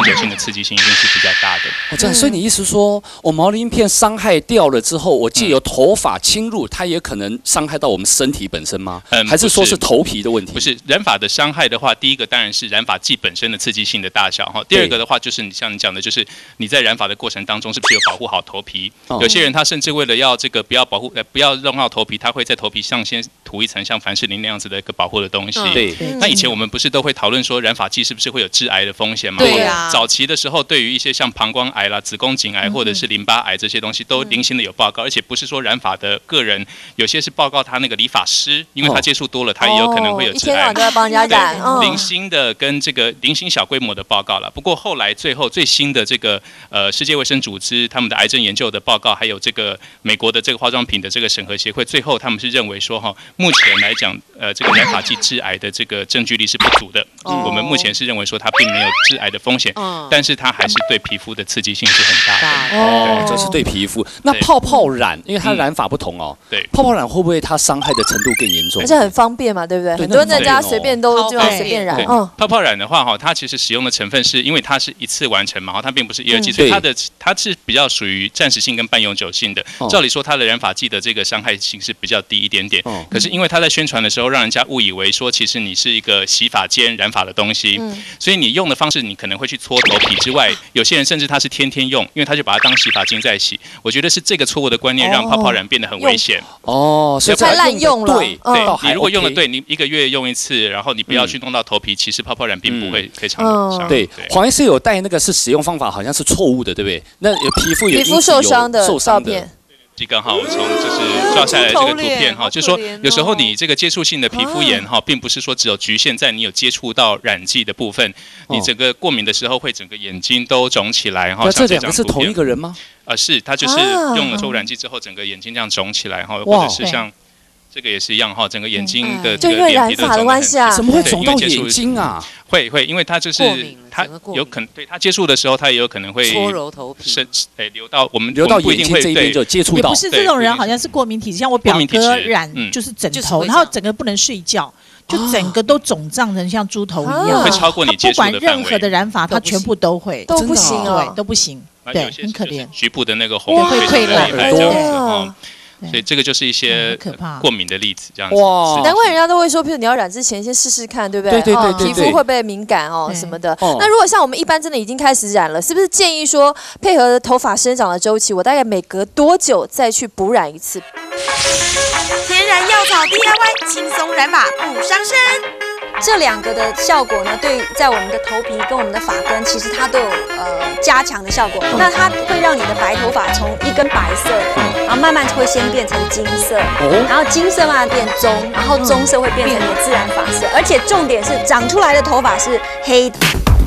永久性的刺激性一定是比较大的。 这样，所以你意思说，我毛鳞片伤害掉了之后，我借由头发侵入，它也可能伤害到我们身体本身吗？还是说是头皮的问题？ 不是，染发的伤害的话，第一个当然是染发剂本身的刺激性的大小哈。第二个的话，就是像你讲的，就是你在染发的过程当中，是不是有保护好头皮？有些人他甚至为了要这个不要弄到头皮，他会在头皮上先涂一层像凡士林那样子的一个保护的东西。 对。 那以前我们不是都会讨论说染发剂是不是会有致癌的风险吗？ 对啊。 早期的时候，对于一些像膀胱癌啦、子宫颈癌或者是淋巴癌这些东西，都零星的有报告，而且不是说染发的个人，有些是报告他那个理发师，因为他接触多了，他也有可能会有致癌。 一天到晚都在帮人家染。 零星的跟这个零星小规模的报告了。不过后来最后最新的这个世界卫生组织他们的癌症研究的报告，还有这个美国的这个化妆品的这个审核协会，最后他们是认为说目前来讲这个染发剂致癌的这个证据力是不足的。我们目前是认为说它并没有致癌的风险，但是它还是对皮肤的刺激性是很大的。 这是对皮肤。那泡泡染，因为它染法不同哦。 对。 泡泡染会不会它伤害的程度更严重？ 而且很方便嘛，对不对？很多人在家随便都就随便染。 泡泡染的话它其实使用的成分是因为它是一次完成嘛，它并不是一而既，所以它是比较属于暂时性跟半永久性的。照理说它的染发剂的这个伤害性是比较低一点点。可是因为它在宣传的时候，让人家误以为说其实你是一个洗发兼染发的东西，所以你用的方式你可能会去搓头皮之外，有些人甚至他是天天用，因为他就把它当洗发精在洗。我觉得是这个错误的观念让泡泡染变得很危险。 所以太滥用了。 对，你如果用的对，你1个月用一次，然后你不要去弄到头皮，其实泡泡染并不会非常的伤。 对，黄医师有带那个是使用方法好像是错误的，对不对？那有皮肤受伤的照片。 刚好我从就是抓下来这个图片就是说有时候你这个接触性的皮肤炎并不是说只有局限在你有接触到染剂的部分，你整个过敏的时候会整个眼睛都肿起来这两个是同一个人吗？ 是，他就是用了错误染剂之后，整个眼睛这样肿起来或者是像这个也是一样整个眼睛的这个脸皮都肿得很关系啊， 怎么会肿到眼睛啊？ 会，因为它就是它有可能对它接触的时候，它也有可能会搓揉头皮， 流到眼睛这一边就接触到。 也不是这种人，好像是过敏体质，像我表哥染就是枕头，然后整个不能睡觉，就整个都肿胀成像猪头一样， 会超过你接触的范围。 不管任何的染法，他全部都会都不行对，都不行，对，很可怜。 局部的那个红会溃烂这样子所以这个就是一些过敏的例子，这样子。 哇，难怪人家都会说，譬如你要染之前先试试看，对不对？ 对， 皮肤会不会敏感什么的。那如果像我们一般真的已经开始染了，是不是建议说配合头发生长的周期，我大概每隔多久再去补染一次？ 天然药草 DIY 轻松染发不伤身。 这两个的效果呢，对在我们的头皮跟我们的发根，其实它都有加强的效果。那它会让你的白头发从一根白色的，然后慢慢会先变成金色，然后金色慢慢变棕，然后棕色会变成你的自然发色。而且重点是长出来的头发是黑的。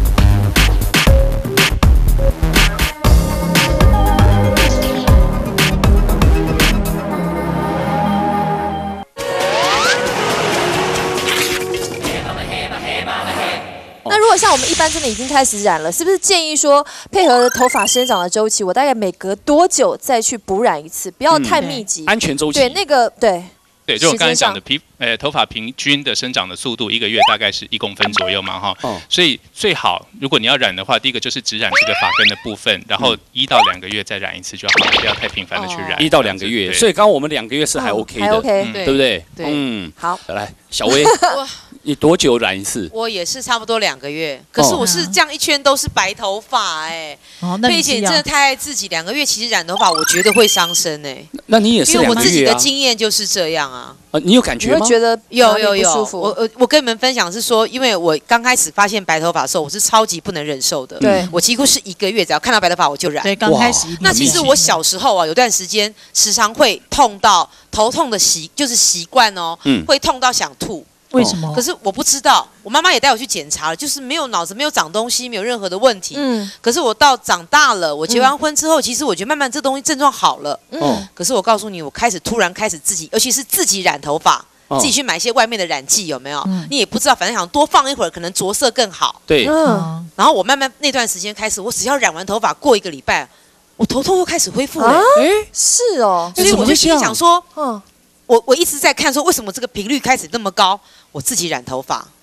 那如果像我们一般真的已经开始染了，是不是建议说配合头发生长的周期，我大概每隔多久再去补染一次，不要太密集， 安全周期。 对，那个对。 对，就我刚才讲的头发平均的生长的速度，1个月大概是1公分左右嘛所以最好如果你要染的话，第一个就是只染这个发根的部分，然后1到2个月再染一次就好，不要太频繁的去染。 1到2个月，所以刚刚我们2个月是还 OK 的，对不对？ 对， 好， 来小薇。你多久染一次？ 我也是差不多2个月，可是我是这样一圈都是白头发佩姐你真的太爱自己，2个月其实染头发我觉得会伤身那你也是2个月啊？ 因为我自己的经验就是这样啊。 你有感觉吗？ 你会觉得有不舒服？ 我跟你们分享是说，因为我刚开始发现白头发的时候，我是超级不能忍受的。 对， 我几乎是1个月只要看到白头发我就染。 对，刚开始。 那其实我小时候有段时间时常会痛到头痛的就是习惯会痛到想吐。 为什么？ 可是我不知道，我妈妈也带我去检查了，就是没有脑子没有长东西，没有任何的问题。可是我到长大了，我结完婚之后，其实我觉得慢慢这东西症状好了。可是我告诉你，我突然开始自己，尤其是自己染头发，自己去买一些外面的染剂，有没有？你也不知道，反正想多放一会儿，可能着色更好。 对。 然后我慢慢那段时间开始，我只要染完头发，过1个礼拜，我头痛又开始恢复了。 是哦。 所以我就心里想说，我一直在看说，为什么这个频率开始那么高？我自己染头发，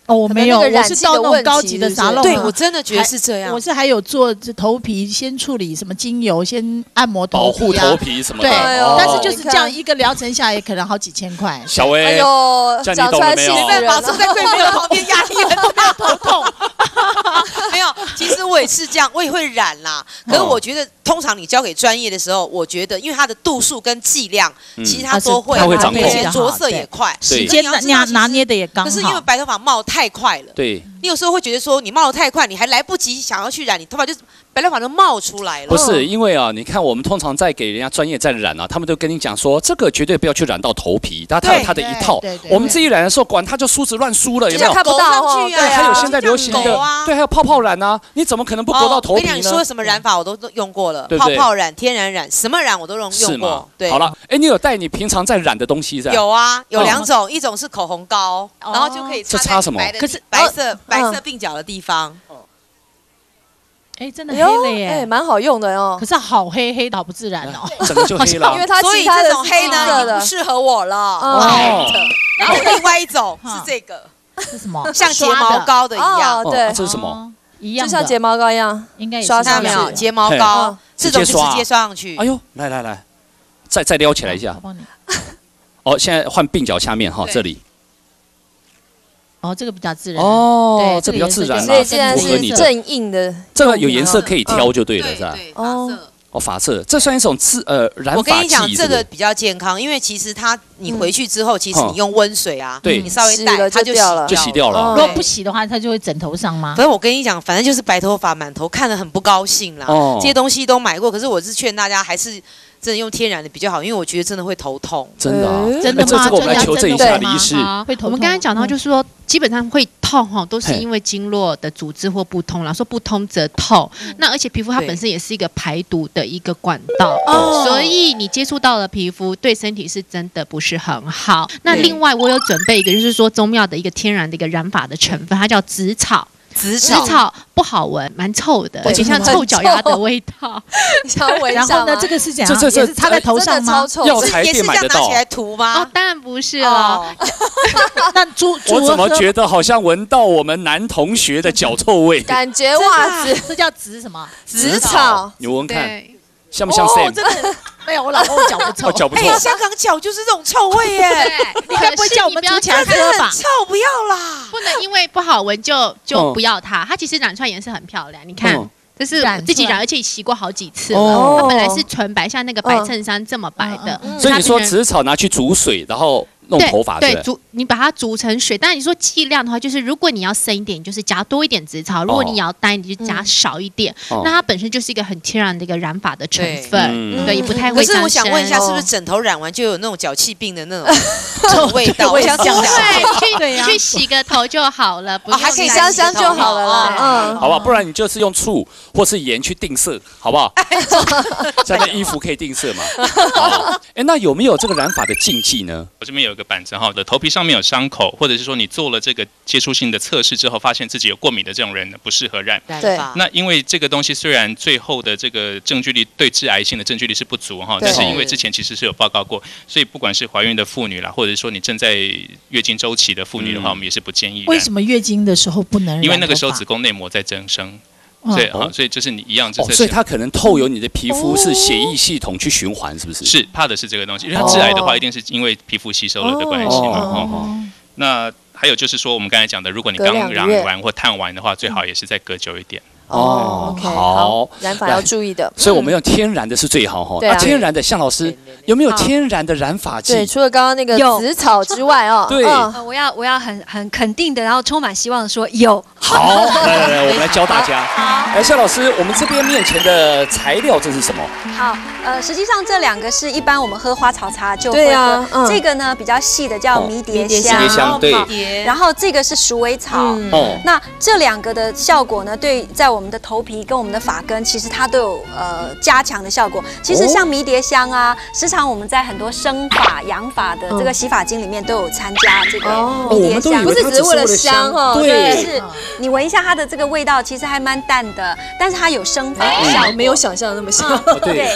哦，我没有，我是到那种高级的沙龙。 对，我真的觉得是这样。 我是还有做头皮先处理什么精油，先按摩头皮、 保护头皮什么的。 对，但是就是这样一个疗程下来，可能好几千块。 小薇，哎呦， 这样你懂了没有？ 没办法，坐在贵妃的旁边，压力很大，头痛。没有，其实我也是这样，我也会染啦。可是我觉得，通常你交给专业的时候，我觉得，因为它的度数跟剂量，其实它都会， 它会掌控， 而且着色也快， 时间拿捏的也刚好。 可是因为白头发冒太快了， 对， 你有时候会觉得说，你冒得太快，你还来不及想要去染，你头发就白头发都冒出来了。 不是因为啊，你看我们通常在给人家专业在染啊，他们都跟你讲说，这个绝对不要去染到头皮，它有它的一套。我们自己染的时候，管它就梳子乱梳了，有没有？ 看不到上去啊！ 对，还有现在流行的，对，还有泡泡染啊，你怎么可能不勾到头皮呢？ 我跟你讲，说什么染法我都用过了， 对泡泡染、天然染，什么染我都用过。对， 好了，哎，你有带你平常在染的东西在？ 有啊，有2种，一种是口红膏，然后就可以擦在白的，可是白色鬓角的地方。 哎，真的黑了耶！ 哎，蛮好用的哦。 可是好黑的，好不自然哦。 整个就黑了。 因为它所以这种黑呢，也不适合我了。哦。然后另外一种是这个， 是什么？ 像睫毛膏的一样。 对， 这是什么？ 一样， 就像睫毛膏一样， 应该刷上没有睫毛膏，这种就直接刷上去。 哎呦，来，再撩起来一下。 我帮你。 哦，现在换鬓角下面哈，这里。 哦，这个比较自然哦，对，这比较自然所以现在是正印的， 这个有颜色可以挑就对了，是吧？ 对，发色。 发色，这算一种染发剂。 我跟你讲，这个比较健康，因为其实你回去之后，其实你用温水啊， 对， 你稍微带它就洗掉了。 如果不洗的话，它就会枕头上吗？ 所以我跟你讲，反正就是白头发满头，看得很不高兴啦。这些东西都买过，可是我是劝大家还是。真的用天然的比较好，因为我觉得真的会头痛。 真的啊？ 真的吗？ 这个我们来求证一下李医师。 我们刚才讲到，就是说基本上会痛哈，都是因为经络的组织或不通啦。说不通则痛，那而且皮肤它本身也是一个排毒的一个管道，所以你接触到了皮肤，对身体是真的不是很好。那另外我有准备一个，就是说宗庙的一个天然的一个染发的成分，它叫紫草。紫草不好闻，蛮臭的，而且像臭脚丫的味道。 然后呢，这个是怎样？也是擦在头上吗？ 药材店买得到？ 拿起来涂吗？ 哦，当然不是了。 那我怎么觉得好像闻到我们男同学的脚臭味？ 感觉袜子， 这叫紫什么？ 紫草， 你闻看，像不像 Sam？ 没有，我老公脚不臭， 脚不臭。 香港脚就是这种臭味耶！ 你该不会叫我们组起来喝吧？ 臭，不要啦！ 不能因为不好闻就不要它。它其实染出来颜色很漂亮，你看，这是自己染，而且洗过好几次了。它本来是纯白，像那个白衬衫这么白的。 所以你说紫草拿去煮水，然后弄头发，对， 你把它煮成水。当然你说剂量的话，就是如果你要深一点，就是加多一点紫草；如果你要淡一点，就加少一点。那它本身就是一个很天然的一个染发的成分，对，也不太会。 可是我想问一下，是不是枕头染完就有那种脚气病的那种味道？我想讲对，去洗个头就好了，不还可以香香就好了啦。 好不好？不然你就是用醋或是盐去定色，好不好？这样的衣服可以定色嘛？哎，那有没有这个染发的禁忌呢？ 我这边有个板子哈，头皮上面有伤口，或者是说你做了这个接触性的测试之后，发现自己有过敏的这种人呢，不适合染。 对。 那因为这个东西虽然最后的这个证据力对致癌性的证据力是不足哈，但是因为之前其实是有报告过，所以不管是怀孕的妇女啦，或者说你正在月经周期的妇女的话，我们也是不建议染。 为什么月经的时候不能染？ 因为那个时候子宫内膜在增生。所以就是你一样， 所以它可能透由你的皮肤是血液系统去循环，是不是？ 是怕的是这个东西，因为它致癌的话，一定是因为皮肤吸收了的关系嘛。那还有就是说，我们刚才讲的，如果你刚染完或烫完的话，最好也是再隔久一点。 OK， 好，染发要注意的。 所以我们用天然的是最好哈。 对啊， 天然的，向老师有没有天然的染发剂？ 对，除了刚刚那个紫草之外哦。 对， 我要很肯定的，然后充满希望的说有。 好，来，我们来教大家。来，向老师，我们这边面前的材料这是什么？ 好，实际上这两个是一般我们喝花草茶就会喝。这个呢比较细的叫迷迭香， 对。 然后这个是鼠尾草。那这两个的效果呢，对在我们的头皮跟我们的发根，其实它都有加强的效果。其实像迷迭香啊，时常我们在很多生发、养发的这个洗发精里面都有参加这个迷迭香， 不是只是为了香哈， 对， 是你闻一下它的这个味道，其实还蛮淡的，但是它有生发的效果， 没有想象的那么香。 对。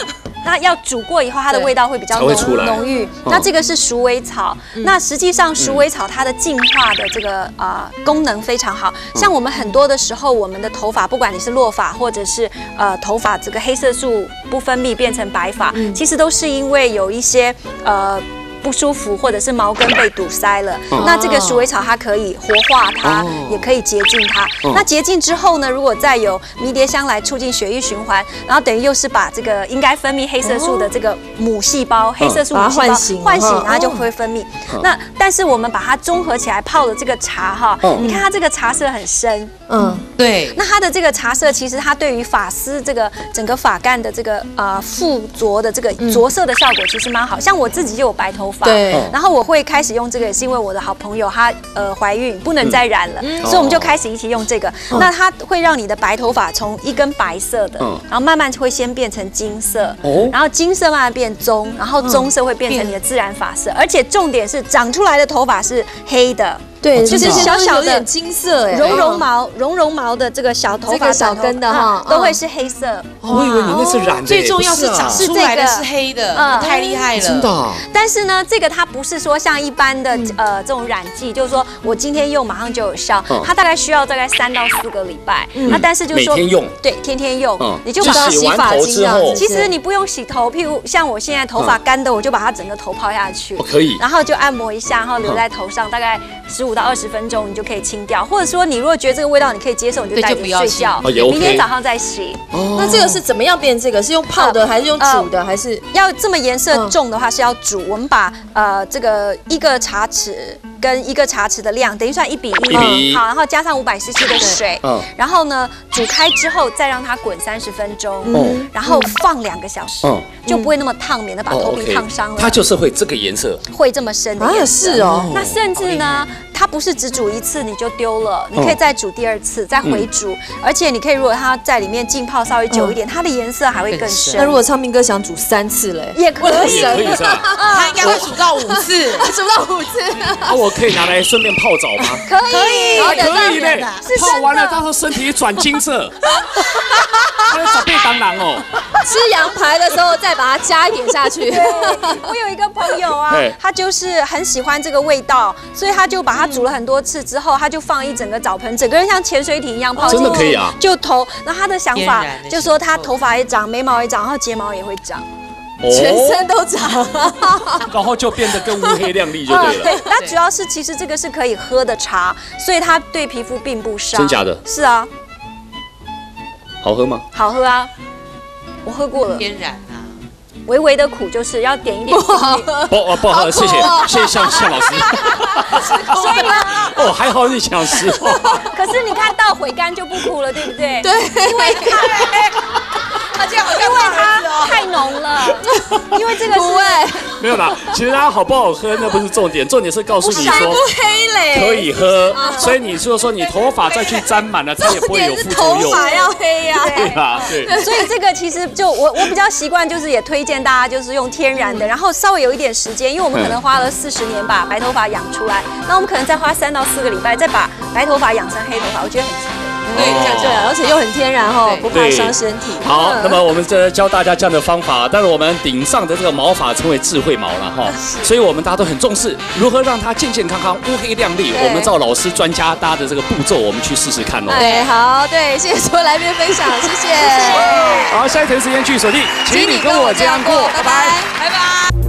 那要煮过以后，它的味道会比较浓郁。那这个是鼠尾草，那实际上鼠尾草它的净化的这个功能非常好。像我们很多的时候，我们的头发，不管你是落发或者是头发这个黑色素不分泌变成白发，其实都是因为有一些不舒服，或者是毛根被堵塞了。那这个鼠尾草它可以活化它，也可以洁净它。那洁净之后呢，如果再有迷迭香来促进血液循环，然后等于又是把这个应该分泌黑色素的这个母细胞，黑色素母细胞唤醒，然后就会分泌。那但是我们把它综合起来泡的这个茶哈，你看它这个茶色很深， 对。 那它的这个茶色其实它对于发丝这个整个发干的这个附着的这个着色的效果其实蛮好。像我自己就有白头发。对，然后我会开始用这个，也是因为我的好朋友她怀孕不能再染了，所以我们就开始一起用这个。那它会让你的白头发从一根白色的，然后慢慢会先变成金色，然后金色慢慢变棕，然后棕色会变成你的自然发色，而且重点是长出来的头发是黑的。对，就是小小的金色， 绒绒毛的这个小头发、 小根的哈， 都会是黑色。 我以为你那是染的， 最重要是长出来的是黑的，太厉害了， 真的。 但是呢，这个它不是说像一般的这种染剂，就是说我今天用马上就有效，它大概需要大概3到4个礼拜。那但是就是说每天用， 对，天天用，你就不要洗发精啊。 其实你不用洗头，譬如像我现在头发干的，我就把它整个头泡下去， 可以， 然后就按摩一下，然后留在头上，大概15到20分钟，你就可以清掉。或者说你如果觉得这个味道你可以接受，你就带着睡觉，明天早上再洗。 那这个是怎么样变这个？是用泡的还是用煮的？还是要这么颜色重的话是要煮。我们把这个1个茶匙跟1个茶匙的量，等于算1比1，好，然后加上500cc 的水，然后呢煮开之后再让它滚30分钟，然后放2个小时，就不会那么烫，免得把头皮烫伤了。 它就是会这个颜色， 会这么深的颜色。 是哦。 那甚至呢，它不是只煮1次你就丢了，你可以再煮第2次，再回煮，而且你可以如果它在里面浸泡稍微久一点，它的颜色还会更深。 那如果昌平哥想煮3次嘞， 也可以， 可以是吧？ 他应该会煮到5次， 煮到5次。 那我可以拿来顺便泡澡吗？ 可以， 可以嘞，泡完了到时候身体转金色，长辈当然哦。 吃羊排的时候再把它加一点下去。 我有一个朋友啊，他就是很喜欢这个味道，所以他就把它煮了很多次之后，他就放一整个澡盆，整个人像潜水艇一样泡进去， 真的可以啊。 就头，然后他的想法就说他头发也长，眉毛也长，然后睫毛也会长。 全身都长， 然后就变得更乌黑亮丽就对了。 对，那主要是其实这个是可以喝的茶，所以它对皮肤并不伤。 真假的？ 是啊。 好喝吗？ 好喝啊，我喝过了。 天然啊。 微微的苦就是要点一点。 不好喝。 不好喝，谢谢向老师。 所以呢， 还好你讲实话。 可是你看到回甘就不苦了，对不对？ 对， 因为它太浓了，因为这个是没有啦。其实它好不好喝那不是重点，重点是告诉你说不黑嘞， 可以喝。所以你就说你头发再去沾满了，它也不会有副作用。 头发要黑呀， 对啊，对。 所以这个其实就我比较习惯，就是也推荐大家就是用天然的，然后稍微有一点时间，因为我们可能花了40年把白头发养出来，那我们可能再花3到4个礼拜再把白头发养成黑头发，我觉得很值得。 对，而且又很天然哈，不怕伤身体。 好，那么我们教大家这样的方法，但是我们顶上的这个毛发称为智慧毛了哈，所以我们大家都很重视如何让它健健康康、乌黑亮丽。我们照老师专家搭的这个步骤，我们去试试看哦。 对，好，对，谢谢所有来宾分享，谢谢。 好，下一条时间去锁定，请你跟我这样过，拜拜， 拜拜。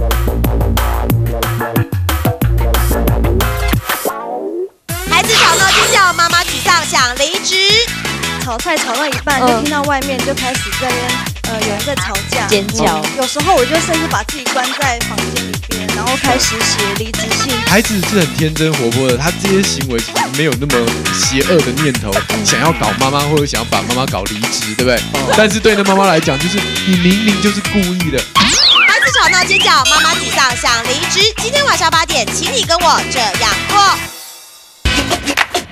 孩子吵闹尖叫，妈妈沮丧想离职。 炒菜炒到一半，就听到外面就开始在有人在吵架、 尖叫。 有时候我就甚至把自己关在房间里边，然后开始写离职信。 孩子是很天真活泼的，他这些行为其实没有那么邪恶的念头，想要搞妈妈或者想要把妈妈搞离职，对不对？但是对那妈妈来讲，就是你明明就是故意的。 孩子吵闹尖叫，妈妈沮丧想离职。今天晚上8点，请你跟我这样过。